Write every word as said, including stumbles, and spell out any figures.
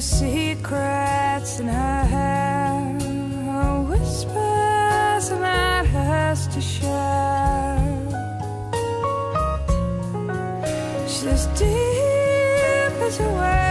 secrets in her hair, her whispers are not hers to share. She's as deep as a wave.